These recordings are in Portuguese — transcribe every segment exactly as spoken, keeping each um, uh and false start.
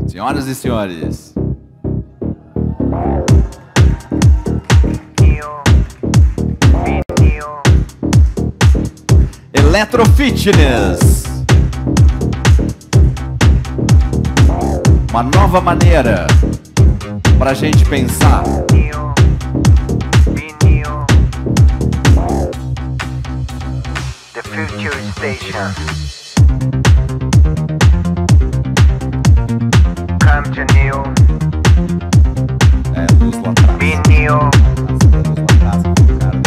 Senhoras e senhores, Eletrofitness, uma nova maneira para a gente pensar. The Future Station. Come to New. É, luz lá atrás. Be new. Luz lá atrás, cara.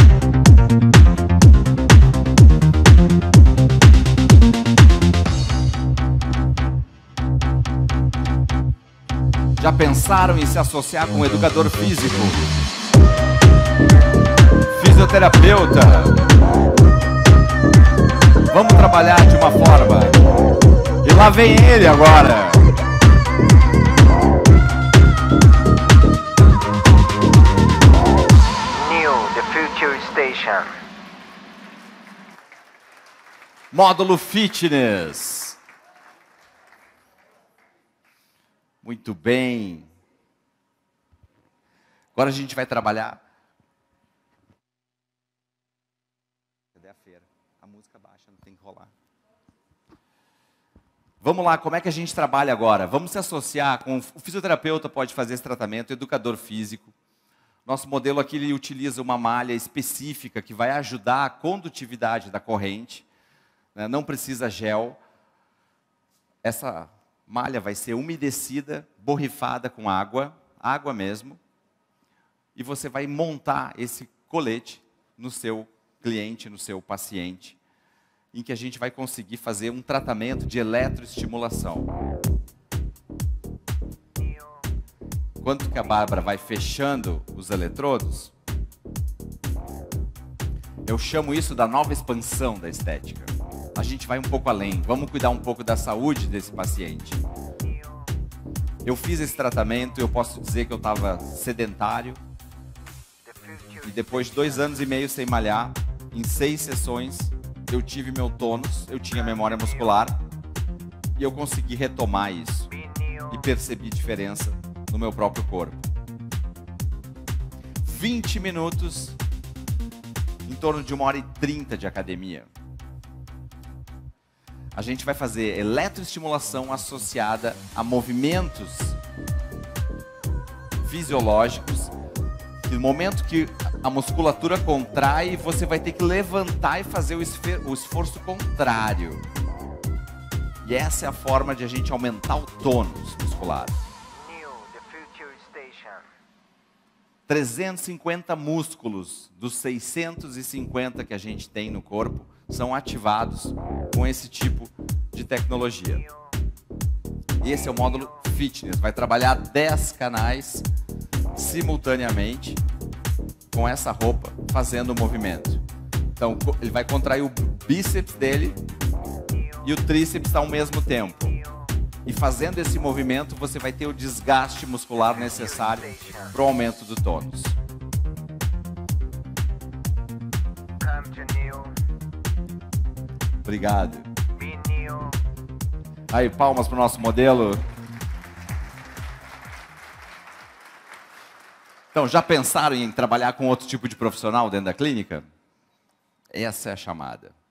Já pensaram em se associar com um educador físico? Fisioterapeuta? Vamos trabalhar de uma forma. E lá vem ele agora. New, the Future Station. Módulo Fitness. Muito bem. Agora a gente vai trabalhar. Cadê a feira? A música baixa, não tem que rolar. Vamos lá, como é que a gente trabalha agora? Vamos se associar com... O fisioterapeuta pode fazer esse tratamento, o educador físico. Nosso modelo aqui ele utiliza uma malha específica que vai ajudar a condutividade da corrente. Né? Não precisa gel. Essa malha vai ser umedecida, borrifada com água, água mesmo. E você vai montar esse colete no seu cliente, no seu paciente, em que a gente vai conseguir fazer um tratamento de eletroestimulação. Enquanto que a Bárbara vai fechando os eletrodos, eu chamo isso da nova expansão da estética. A gente vai um pouco além, vamos cuidar um pouco da saúde desse paciente. Eu fiz esse tratamento, eu posso dizer que eu estava sedentário, e depois de dois anos e meio sem malhar, em seis sessões, eu tive meu tônus, eu tinha memória muscular, e eu consegui retomar isso, e percebi diferença no meu próprio corpo. vinte minutos, em torno de uma hora e trinta de academia. A gente vai fazer eletroestimulação associada a movimentos fisiológicos. E no momento que a musculatura contrai, você vai ter que levantar e fazer o esforço contrário. E essa é a forma de a gente aumentar o tônus muscular. New, the Future Station. trezentos e cinquenta músculos dos seiscentos e cinquenta que a gente tem no corpo são ativados com esse tipo de tecnologia. E esse é o módulo Fitness. Vai trabalhar dez canais simultaneamente com essa roupa, fazendo o movimento. Então, ele vai contrair o bíceps dele e o tríceps ao mesmo tempo. E fazendo esse movimento, você vai ter o desgaste muscular necessário para o aumento do tônus. Come to New. Obrigado. Be new. Aí, palmas para o nosso modelo. Então, já pensaram em trabalhar com outro tipo de profissional dentro da clínica? Essa é a chamada.